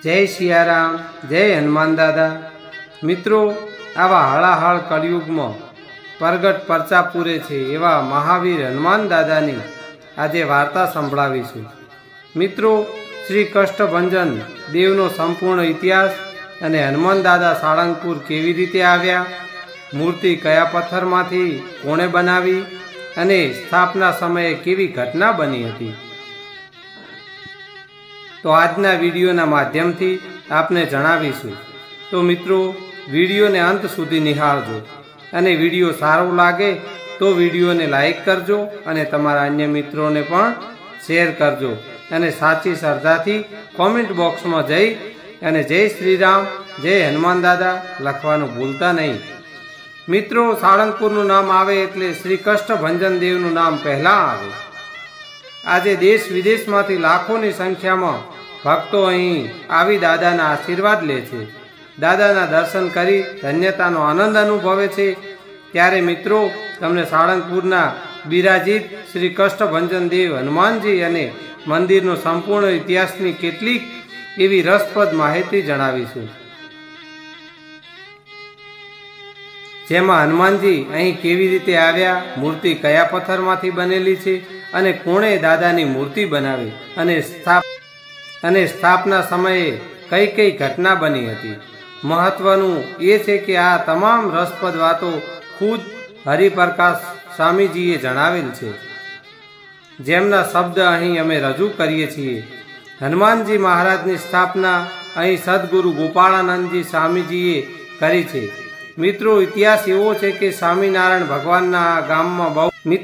जय सियाराम, जय हनुमान दादा। मित्रों, आवा हळाहळ कलयुग में प्रगट परचा पूरे छे एवा महावीर हनुमान दादानी आजे वार्ता संभळावीशुं। मित्रों, श्री कष्टभंजन देवनो संपूर्ण इतिहास अने हनुमान दादा साळंगपुर केवी रीते आव्या, मूर्ति कया पत्थरमांथी कोणे बनावी अने स्थापना समये केवी घटना बनी हती। तो आजना विडियोना माध्यमथी आपने जणावीशुं। तो मित्रों, विडियो ने अंत सुधी निहाळजो अने विडियो सारो लागे तो विडियो ने लाइक करजो अने तमारा अन्य मित्रों ने पण शेर करजो अने साची श्रद्धाथी कॉमेंट बॉक्स में जई अने जय श्रीराम, जय हनुमान दादा लखवानुं भूलता नहीं। मित्रों, साळंगपुरनुं नाम आवे एटले श्री कष्टभंजन देवनुं नाम पहला आवे। आजे देश विदेश में लाखों की संख्या में भक्तों अहीं आवी दादाना आशीर्वाद ले छे, दादाना दर्शन करी धन्यतानो आनंद अनुभवे छे। त्यारे मित्रों, तमने साळंगपुरना बिराजित श्री कष्टभंजन देव हनुमानजी अने मंदिरनो संपूर्ण इतिहासनी केटलीक एवी रसप्रद माहिती जणावीशुं। जेमां हनुमानजी अहीं केवी रीते आव्या, मूर्ति कया पत्थरमांथी बनेली छे अने कोणे दादानी मूर्ति बनावी अने स्थापना समये कई कई घटना बनी हती। महत्वनुं ए छे के आ तमाम रसप्रद वातो खुद हरिप्रकाश स्वामीजीए जणावेल छे, जेमना शब्द अहीं अमे रजू करीए छीए। हनुमानजी महाराजनी स्थापना अहीं सद्गुरु गोपाळानंदजी स्वामीजीए करी छे। मित्रों, इतिहास एवो छे के स्वामीनारायण भगवानना गाममां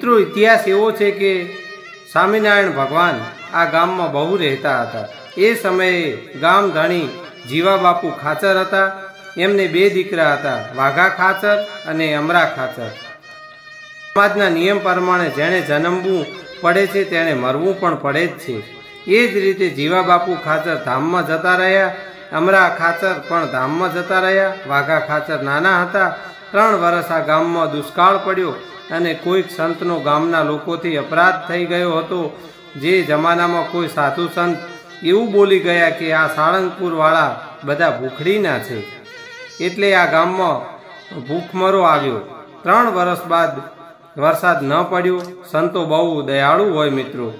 स्वामीनारायण भगवान आ गाममां बहु रहता हता। ए समये गाम धणी जीवा बापू खाचर हता। एमने बे दीकरा हता, वाघा खाचर अने अमरा खाचर। समाजना नियम प्रमाणे जेणे जन्मवुं पड़े छे तेणे मरवुं पण पड़े ज छे। ए ज रीते जीवा बापू खाचर धाममां जता रह्या, अमरा खाचर पण धाममां जता रह्या। वाघा खाचर नाना हता। 3 वर्ष आ गाममां दुष्काळ पड्यो अने कोईक संतनो गामना लोकोथी अपराध थई गयो हतो। जे जमानामां कोई साधु संत एवुं बोली गया कि आ साळंगपुर वाळा बधा भूखड़ीना छे, एटले आ गाममां भूखमरो આવ્યો। 3 वर्ष बाद वरसाद न पड्यो। संतो बहु दयाळु होय। मित्रों,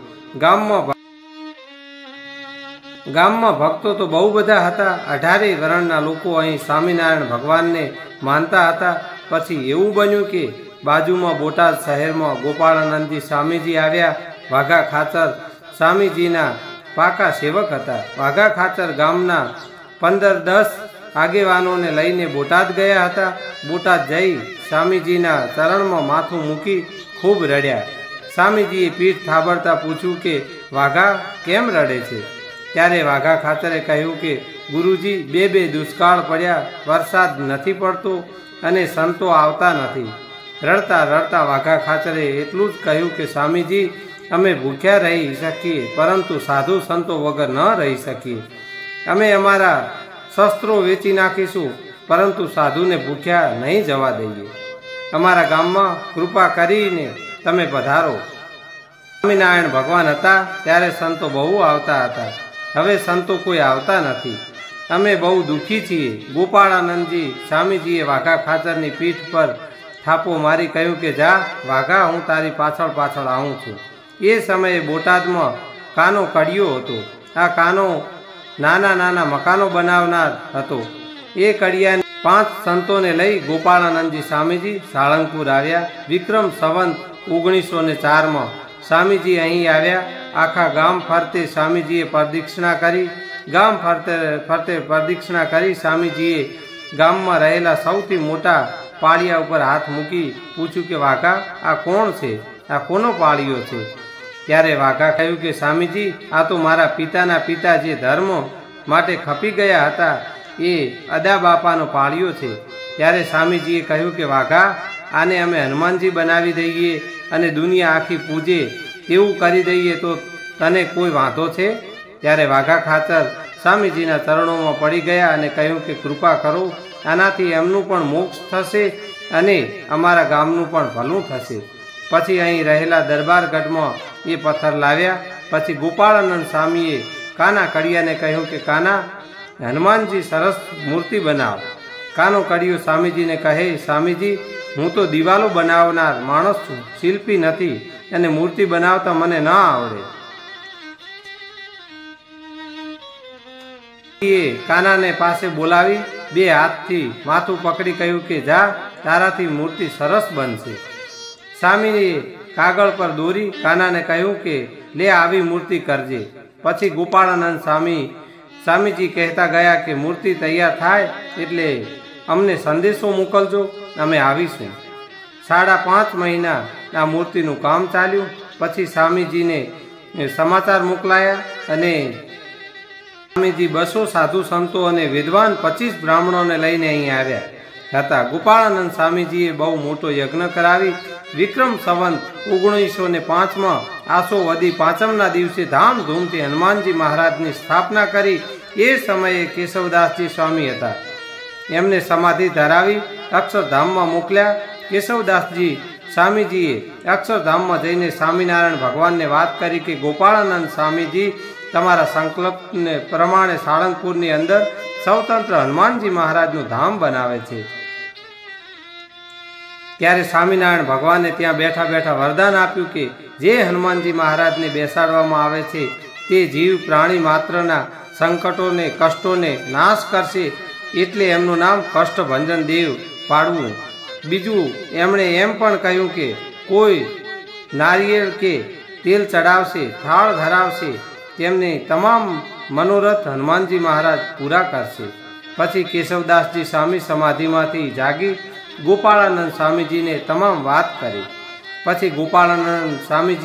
गाममां भक्तो तो बहु बधा हता। 18 वर्णना लोको अहीं स्वामीनारायण भगवानने मानता हता। पछी एवुं बन्युं के बाजुमां बोटाद शहेरमां गोपाळानंदजी स्वामीजी आव्या। वाघा खाचर स्वामीजीना पाका सेवक हता। वाघा खाचर गामना 15-10 आगेवानोने लईने बोटाद गया हता। बोटाद जई स्वामीजीना चरणमां माथुं मूकी खूब रड्या। स्वामीजीए पीठ थाबड़ता पूछ्युं के वाघा केम रडे छे? त्यारे वाघा खाचरे कह्युं के गुरुजी, बे दुष्काळ पड्या, वरसाद नथी पड़तो अने संतो आवता नथी। रड़ता रड़ता वाघा खाचरे एटलुं ज कह्युं के स्वामीजी, अमे भूख्या रही सकीए परंतु साधु संतो वगर न रही सकीए। अमे अमारा शस्त्रों वेची नाखीशुं परंतु साधु ने भूख्या नहीं जवा दईए। अमारा गाममां कृपा करीने तमे पधारो। स्वामीनारायण भगवान हता त्यारे संतो बहु आवता हता। हवे संतो कोई आवता नथी। अमे बहु दुखी छीए। गोपाळानंदजी स्वामीजीए वाघा खाचरनी पीठ पर थापो मारी कह्युं के जा वाघा, हूँ तारी पाछळ पाछळ आऊँ छुं। ए समये बोटादमां कानो कड़ियो हतो। आ कानो नाना नाना मकानो बनावनार हतो। ए कड़ियाने 5 संतोने लई गोपाळानंदजी स्वामीजी साळंगपुर आव्या। विक्रम संवत 1904 में स्वामीजी अहीं आव्या। आखा गाम फरते स्वामीजीए प्रदक्षिणा करी। गाम फरते प्रदक्षिणा करी स्वामीजीए गाममां रहेला सौथी मोटा पाळिया उपर हाथ मूकी पूछ्युं के वाघा, आ कोण छे? आ कोनो पाळियो छे? त्यारे वाघा कह्युं के स्वामीजी, आ तो मारा पिताना पिता जे धर्म माटे खपी गया हता ए अदा बापानो पाळियो छे। त्यारे स्वामीजीए कह्युं के वाघा, आने अमे हनुमानजी बनावी दईए अने दुनिया आखी पूजे तेवुं करी दईए तो तने कोई वांधो छे? त्यारे वाघा खाचर स्वामीजीना चरणोमां पड़ी गया अने कह्युं के कृपा करो, आनाथी एमनुं पण मोक्ष थशे अने अमारा गामनुं पण भલું थशे। पछी अहीं रहेला दरबारगढ़मां ए पत्थर लाव्या। पछी गोपाळानंद स्वामीए काना कड़िया ने कह्युं के काना, હનુમાનજી સરસ મૂર્તિ બનાવ. કાનો કડિયો સ્વામીજીને કહે, સ્વામીજી, હું તો દિવાલો બનાવનાર માણસ છું, શિલ્પી નથી, અને મૂર્તિ બનાવતા મને ન આવડે. કાનાને પાસે બોલાવી બે હાથથી માથું પકડી કહ્યું કે જા, તારાથી મૂર્તિ સરસ બનશે. સ્વામીએ કાગળ પર દોરી કાનાને કહ્યું કે લે આવી મૂર્તિ કરજે. પછી ગોપાળાનંદ સ્વામીજી કહેતા ગયા કે મૂર્તિ તૈયાર થાય એટલે અમને સંદેશો મોકલજો, અમે આવીશું. 5.5 મહિના આ મૂર્તિનું કામ ચાલ્યું. પછી સ્વામીજીને સમાચાર મોકલાયા અને સ્વામીજી 200 સાધુ સંતો અને વિદ્વાન 25 બ્રાહ્મણોને લઈને અહીં આવ્યા હતા. ગોપાળાનંદ સ્વામીજીએ બહુ મોટો યજ્ઞ કરાવી વિક્રમ સંવત 1905માં આસો વદી 5મના દિવસે ધામધૂમથી હનુમાનજી મહારાજની સ્થાપના કરી. એ સમયે કેશવદાસજી સ્વામી હતા. એમને સમાધિ ધરાવી અક્ષરધામમાં મોકલ્યા. કેશવદાસજી સ્વામીજીએ અક્ષરધામમાં જઈને સ્વામિનારાયણ ભગવાનને વાત કરી કે ગોપાળાનંદ સ્વામીજી તમારા સંકલ્પને પ્રમાણે સાળંગપુરની અંદર સ્વતંત્ર હનુમાનજી મહારાજનું ધામ બનાવે છે. ત્યારે સ્વામિનારાયણ ભગવાને ત્યાં બેઠા બેઠા વરદાન આપ્યું કે જે હનુમાનજી મહારાજને બેસાડવામાં આવે છે તે જીવ પ્રાણી માત્રના સંકટોને કષ્ટોને નાશ કરશે, એટલે એમનું નામ કષ્ટભંજન દેવ પાડવું. બીજું એમણે એમ પણ કહ્યું કે કોઈ નારિયેળ કે તેલ ચડાવશે, થાળ ધરાવશે, તેમને તમામ મનોરથ હનુમાનજી મહારાજ પૂરા કરશે. પછી કેશવદાસજી સ્વામી સમાધિમાંથી જાગી ગોપાળાનંદ સ્વામીજીને તમામ વાત કરી. પછી ગોપાળાનંદ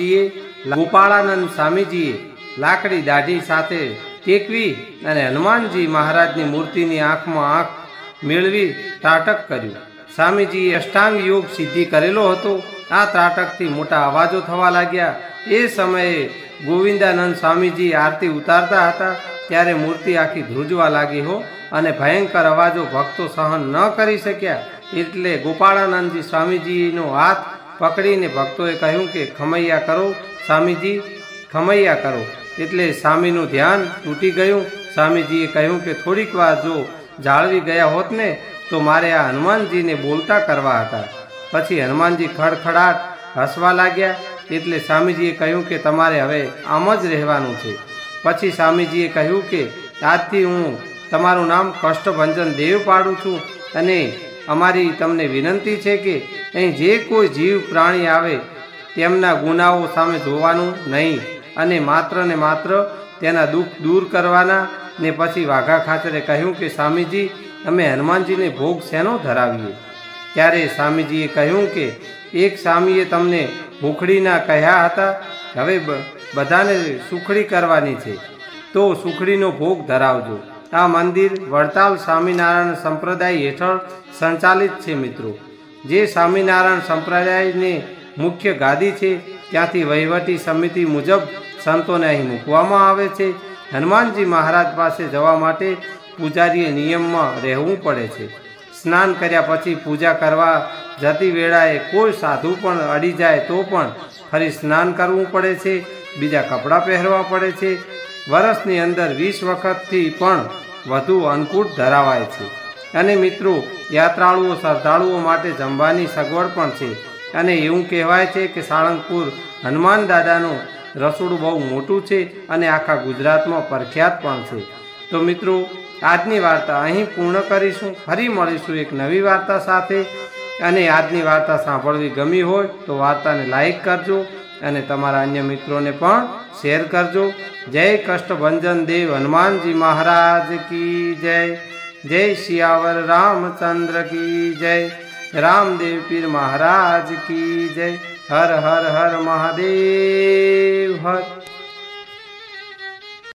સ્વામીજીએ લાકડી દાઢી સાથે ટેકવી અને હનુમાનજી મહારાજની મૂર્તિની આંખમાં આંખ મેળવી ત્રાટક કર્યું. સ્વામીજીએ અષ્ટાંગ યોગ સિદ્ધિ કરેલો હતો. આ ત્રાટકથી મોટા અવાજો થવા લાગ્યા. એ સમયે ગોવિંદાનંદ સ્વામીજી આરતી ઉતારતા હતા ત્યારે મૂર્તિ આખી ધ્રુજવા લાગી હો, અને ભયંકર અવાજો ભક્તો સહન ન કરી શક્યા. એટલે ગોપાળાનંદજી સ્વામીજીનો હાથ પકડીને ભક્તોએ કહ્યું કે ખમૈયા કરો સ્વામીજી, ખમૈયા કરો. એટલે સ્વામીનું ધ્યાન તૂટી ગયું. સ્વામીજીએ કહ્યું કે થોડીક વાર જો જાળવી ગયા હોત ને તો મારે આ હનુમાનજીને બોલતા કરવા હતા. પછી હનુમાનજી ખડખડાટ હસવા લાગ્યા. એટલે સ્વામીજીએ કહ્યું કે તમારે હવે આમ જ રહેવાનું છે. પછી સ્વામીજીએ કહ્યું કે આજથી હું તમારું નામ કષ્ટભંજન દેવ પાડું છું, અને અમારી તમને વિનંતી છે કે અહીં જે કોઈ જીવ પ્રાણી આવે તેમના ગુનાઓ સામે જોવાનું નહીં, અને માત્ર ને માત્ર તેના દુઃખ દૂર કરવાના. ને પછી વાઘા ખાચરે કહ્યું કે સ્વામીજી, અમે હનુમાનજીને ભોગ શેનો ધરાવીએ? ત્યારે સ્વામીજીએ કહ્યું કે એક સ્વામીએ તમને ભૂખડીના કહ્યા હતા, હવે બધાને સુખડી કરવાની છે તો સુખડીનો ભોગ ધરાવજો. આ મંદિર વડતાલ સ્વામિનારાયણ સંપ્રદાય હેઠળ સંચાલિત છે. મિત્રો, જે સ્વામિનારાયણ સંપ્રદાયની મુખ્ય ગાદી છે ત્યાંથી વહીવટી સમિતિ મુજબ સંતોને અહીં મૂકવામાં આવે છે. હનુમાનજી મહારાજ પાસે જવા માટે પૂજારીએ નિયમમાં રહેવું પડે છે. સ્નાન કર્યા પછી પૂજા કરવા જતી વેળાએ કોઈ સાધુ પણ અડી જાય તો પણ ફરી સ્નાન કરવું પડે છે, બીજા કપડાં પહેરવા પડે છે. વર્ષની અંદર 20 વખતથી પણ વધુ અન્નકૂટ ધરાવાય છે. અને મિત્રો, યાત્રાળુઓ શ્રદ્ધાળુઓ માટે જમવાની સગવડ પણ છે. અને એવું કહેવાય છે કે સાળંગપુર હનુમાન દાદાનું રસોડું બહુ મોટું છે અને આખા ગુજરાતમાં પ્રખ્યાત પણ છે. તો મિત્રો, આજની વાર્તા અહીં પૂર્ણ કરીશું. ફરી મળીશું એક નવી વાર્તા સાથે. અને આજની વાર્તા સાંભળવી ગમી હોય તો વાર્તાને લાઈક કરજો અને તમારા અન્ય મિત્રોને પણ શેર કરજો. જય કષ્ટભંજન દેવ હનુમાનજી મહારાજ કી જય. જય શિયાવર રામચંદ્ર કી જય. રામદેવ પીર મહારાજ કી જય. હર હર હર મહાદેવ હર.